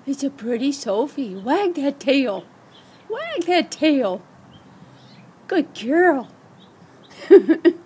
It's a pretty Sophie. Wag that tail. Wag that tail. Good girl.